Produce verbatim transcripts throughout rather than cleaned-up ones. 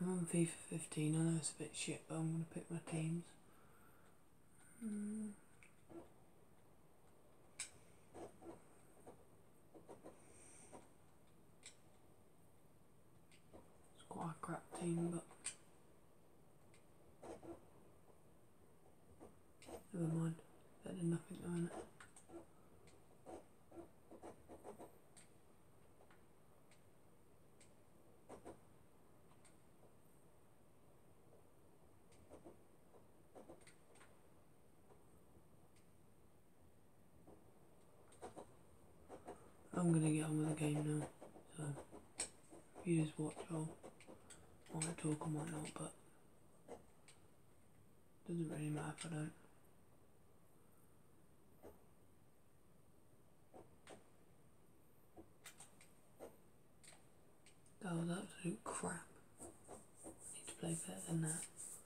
I'm on FIFA fifteen, I know it's a bit shit, but I'm going to pick my teams. Mm. It's quite a crap team, but never mind. Better than nothing, though, isn't it? I'm going to get on with the game now, so if you just watch, I'll might talk, I might not, but it doesn't really matter if I don't. That was absolute crap. I need to play better than that.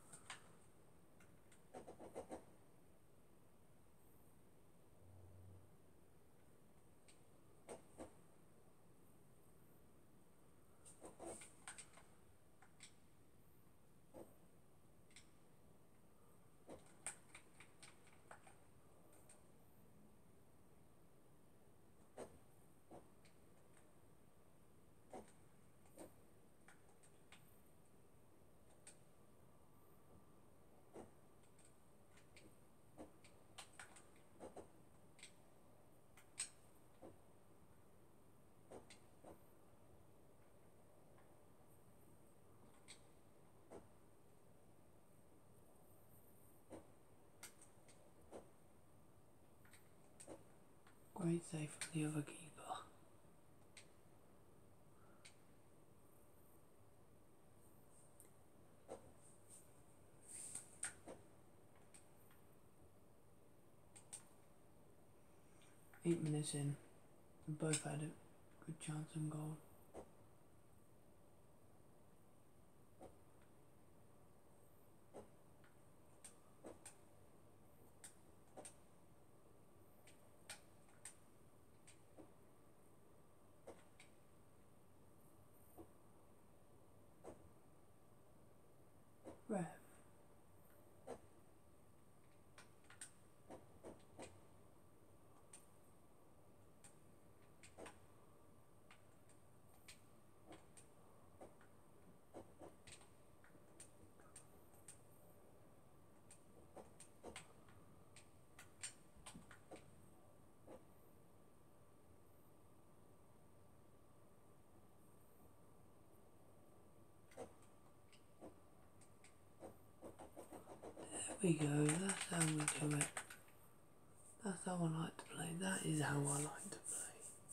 Great save from the other keeper. Eight minutes in, we both had a good chance on goal. Ref. There we go, that's how we do it. That's how I like to play, that is how I like to play.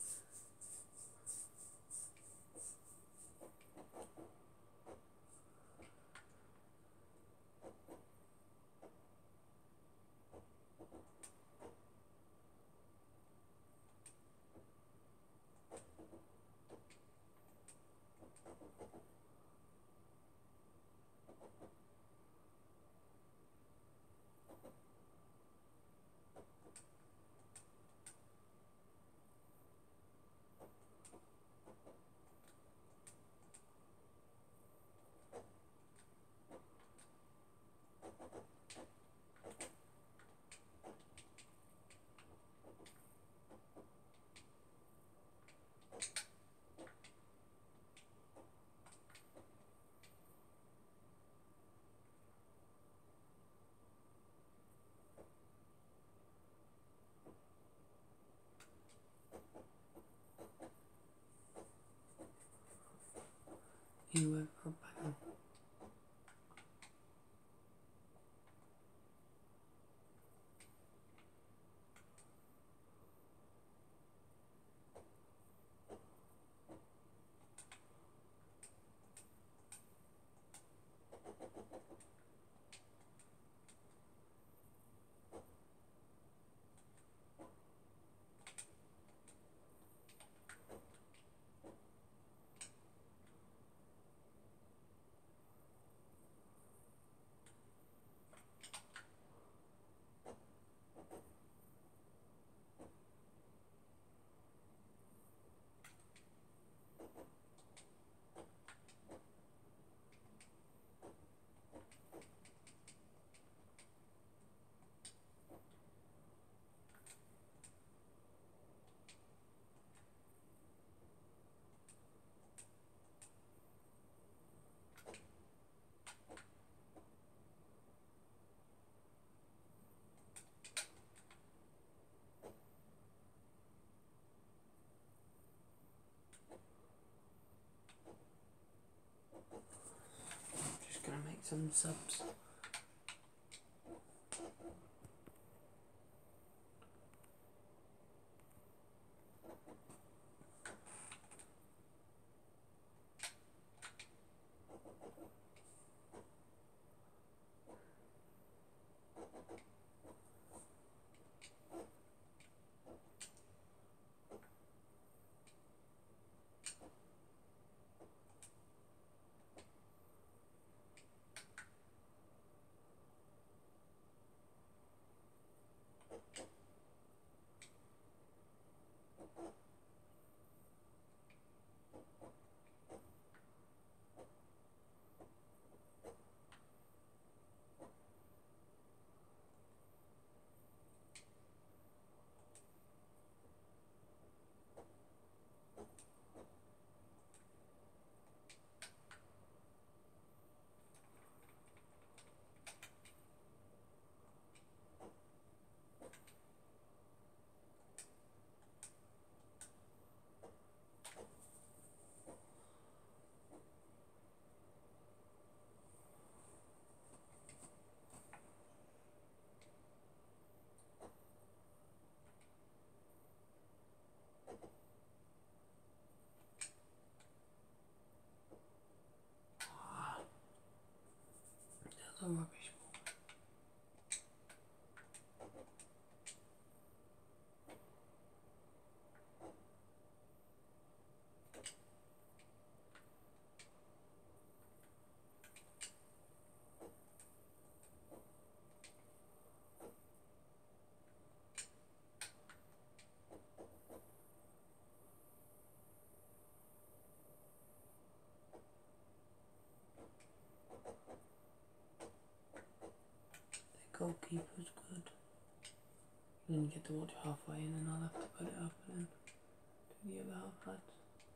He went for a bang. some subs. That's a rubbish ball. The goalkeeper's good. You didn't get to watch halfway in and I'll have to put it up and then do the other half lads.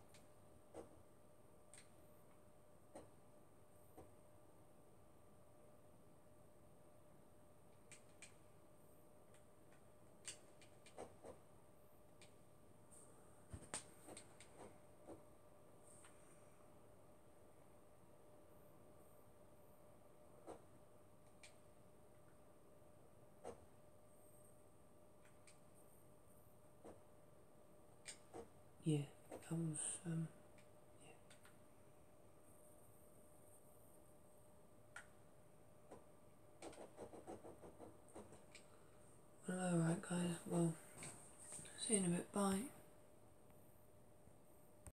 Yeah, that was, um, yeah. Well, alright guys, well, see you in a bit, bye.